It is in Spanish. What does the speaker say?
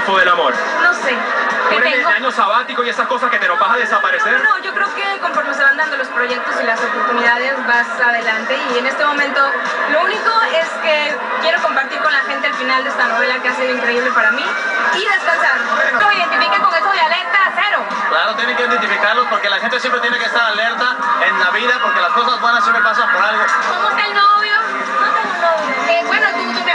triunfo del amor? No sé. ¿Tú eres de año sabático y esas cosas que te nos vas a desaparecer? No, yo creo que conforme se van dando los proyectos y las oportunidades vas adelante, y en este momento lo único es que quiero compartir con la gente el final de esta novela que ha sido increíble para mí y descansar. No me identifiquen con eso de alerta cero. Claro, tienen que identificarlos porque la gente siempre tiene que estar alerta en la vida porque las cosas buenas siempre pasan por algo. ¿Cómo está el novio? No tengo novio. Bueno, tú